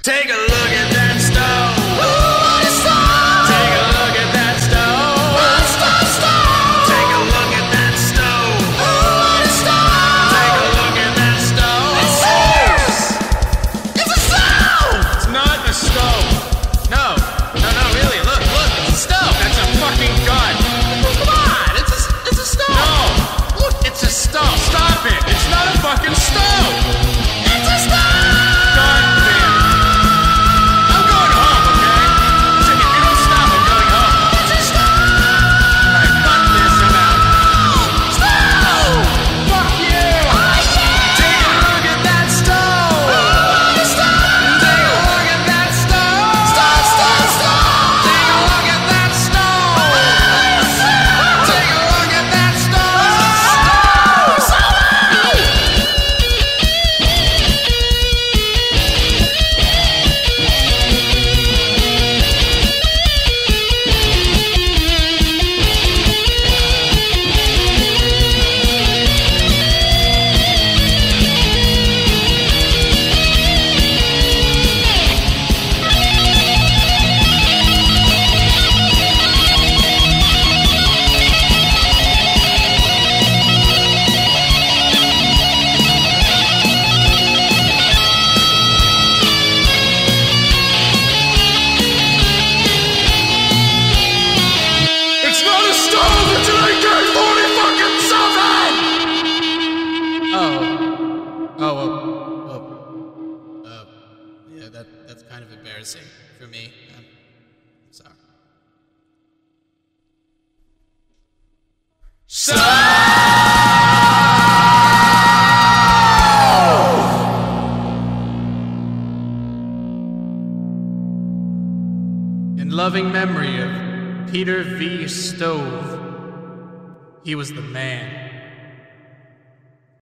Take a look at that stove. What a stove! Take a look at that stove. Stove! Take a look at that stove. What a stove! Take a look at that stove. It's a stove! It's not a stove. No, really. Look, it's a stove. That's a fucking gun. Come on, it's a stove. No, look, it's a stove. Stop it. It's not a fucking stove. It's a stove! God damn it. I'm going home, okay? If you don't stop, I'm going home. It's a stove! Alright, fuck this, I'm out. Stove! Fuck you! Oh yeah! Take a look at that stove! What a stove! Take a look at that stove! Stove! Take a look at that stove! Take a look at that It's not a stove until I get 40 fucking something! Yeah, that's kind of embarrassing for me. I'm sorry. In loving memory of Peter V. Stove, he was the man.